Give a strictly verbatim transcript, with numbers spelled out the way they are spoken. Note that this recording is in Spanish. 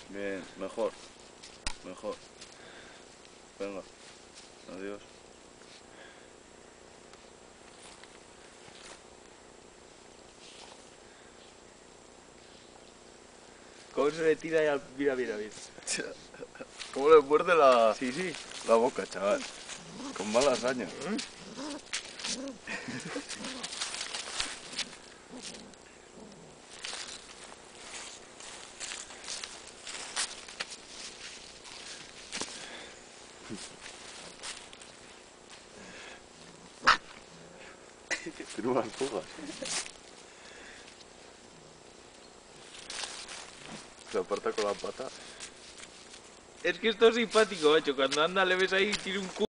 Bien, mejor. Mejor. Venga. Adiós. ¿Cómo se le tira ya? Mira, mira, mira. ¿Cómo le muerde la, Sí, sí. la boca, chaval? Con malas años. Tiene unas fugas. Se aparta con la pata. Es que esto es simpático, macho. Cuando anda le ves ahí y tiene un cu...